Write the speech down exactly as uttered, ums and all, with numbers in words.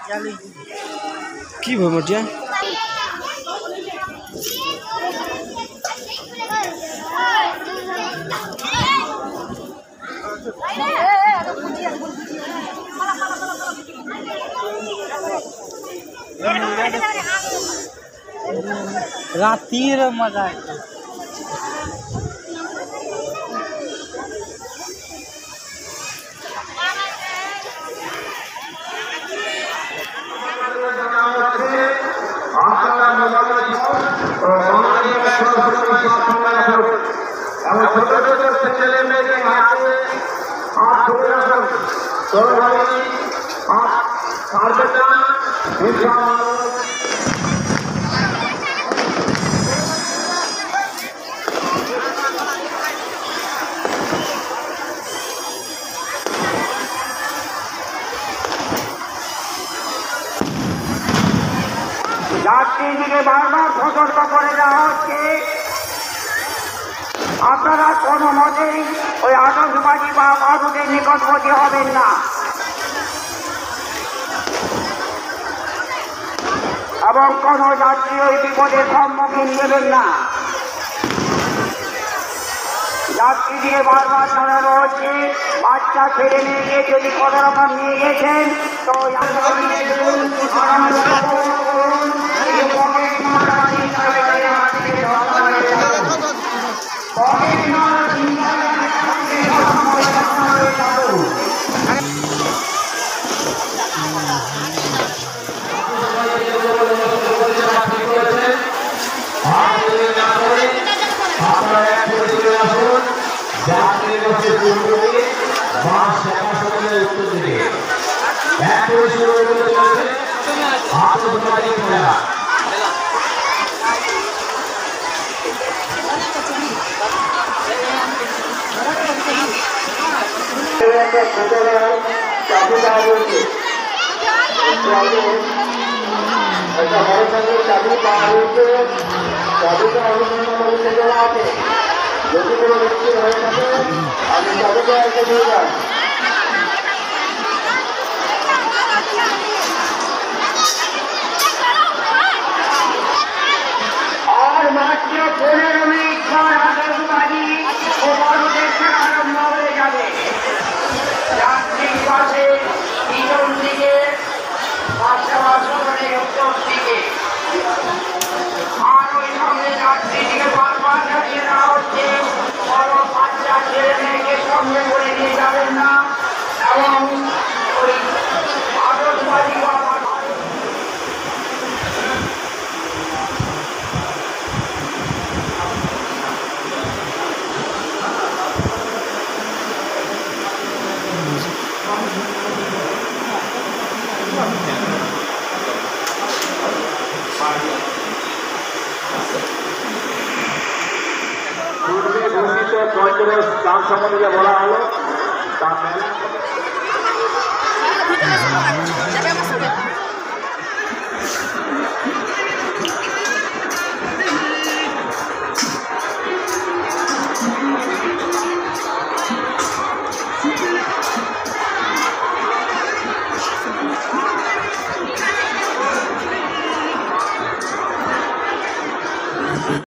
কি ভমটিয়া রাতির মজা ছেলে মেয়েকে হাতে হাত ধরে রাখুন সবাই হাত ছাড়বে না যাত্রীদিকে বারবার সতর্ক করে দেওয়া হচ্ছে আপনারা কোনো মতেই ওই আতঙ্কবাদী বা বারুদের নিকটবর্তী হবেন না এবং কোনো যাত্রী ওই বিপদের সম্মুখীন নেবেন না। যাত্রীদিকে বারবার জানানো হচ্ছে বাচ্চা ছেড়ে নিয়ে গিয়ে যদি কোনো রকম নিয়ে গেছেন তো চাবি পাওয়া হয়েছে চাবিটা অনুসন্ধান থেকে আছে যদি কোনো ব্যক্তির হয়ে থাকে আপনি চাবিটা এসে দিয়ে যান আর মাত্র পনেরো মিনিট পর আতঙ্কবাদী ও বড়দের খেলা আরম্ভ হয়ে যাবে যাত্রীর পাশে পিছন দিকে বাচ্চা বাসনের উত্তর দিকে আর ওই সঙ্গে যাত্রীদিকে বারবার জানিয়ে দেওয়া হচ্ছে বড় বাচ্চা ছেলে মেয়েকে সঙ্গে করে নিয়ে যাবেন না এবং ওই আতঙ্কবাদী পূর্বে ঘোষিত পঞ্চদশ দাম সম্বন্ধে বলা হলো তা মেলা